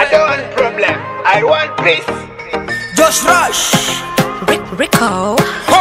don't want problem. I want peace. Josh Rush, Rico.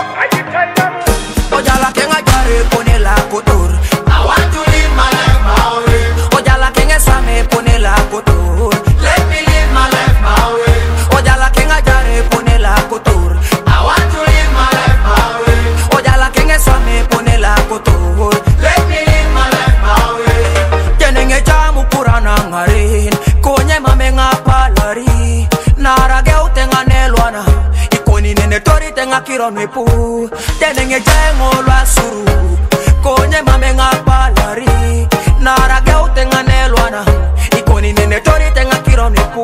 Ojala kenga jare pone la kotor. I want to live my life my way. Ojala kenga same pone la kotor. Let me live my life my way. Ojala kenga jare pone la kotor. I want to live my life my way. Ojala kenga same pone la kotor. Let me live my life my way. Tenenge jamu kurana ngarin. Konye mamenga palari. Narage utenga nelwana. Ikoni nene tori tenga kironwe pu. Tenenge jengo lwa suru. Konye mamenga palari. Narage utenga nelwana. Ikoni nene tori tenga kironwe pu.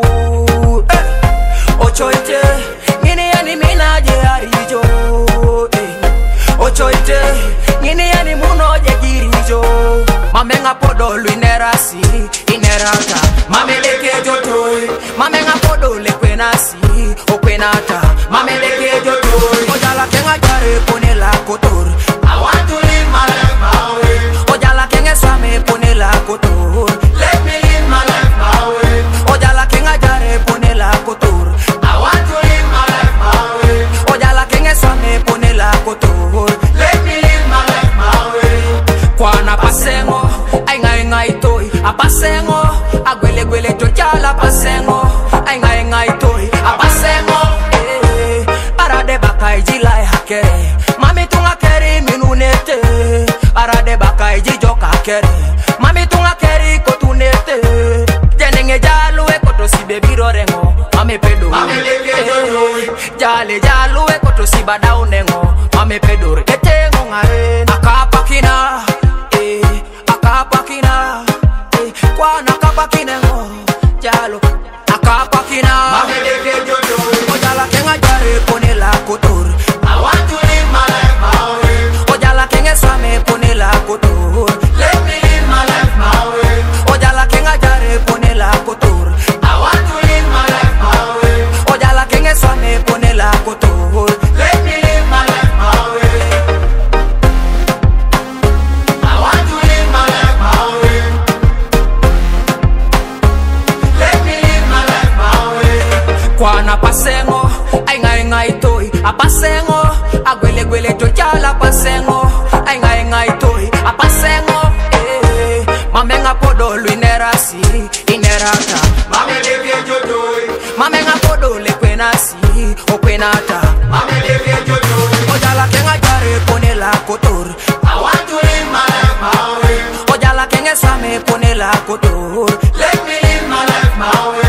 Ochoite ngini yani minaje arijo. Ochoite ngini yani munoje girijo. Mamenga podo luinerasi inerata. Mameleke jotoi. Mamenga podo lekwenasi okwenata. Mameleke jotoi. Ojala kenga jare pone la kotor. I want to live my life my way. Ojala kenga same pone la kotor. Let me live my life my way. Ojala kenga jare pone la kotor. I want to live my life my way. Ojala kenga same pone la kotor. Let me live my life my way. Kwana pasengo ay ngai toy. Apasengo agwele gwele jojala pasengo ay ngai toy. Apasengo arade bakai jilai hakere. Mami tunga keri minunete. Arade bakai jijoka kere. Mami tunga keri kotunete. Jenenge jalu e koto si baby rorengo. Mami pedo. Jale jalu e koto si badaunengo. Mami pedo. Etengo ngare. Akapakina. Akapakina. Kwana akapakinengo. Jalo. Akapakina. Ojala kenga jare pone la kotor. I want to live my life my way. Ojala kenga same pone la kotor. Let me live my life my way. Ojala kenga jare pone la kotor. I want to live my life my way. Ojala kenga same pone la kotor. Let me live my life my way. I want to live my life my way. Let me live my life my way. Kwana pasengo ay ngai toy. Apasengo agwele gwele jojala pasengo ay ngai toy. Apasengo mamenga podo luinerasi inerata. Mameleke jotoi. Mamenga podo lekwenasi okwenata. Mameleke jotoi. Ojala kenga jare pone la kotor. I want to live my life my way. Ojala kenga same pone la kotor. Let me live my life my way.